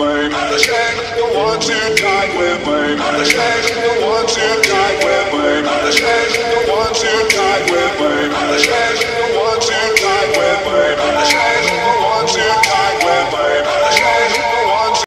me. Understand you want to die with me. Understand you want to die with me. Understand you want to die with me. Understand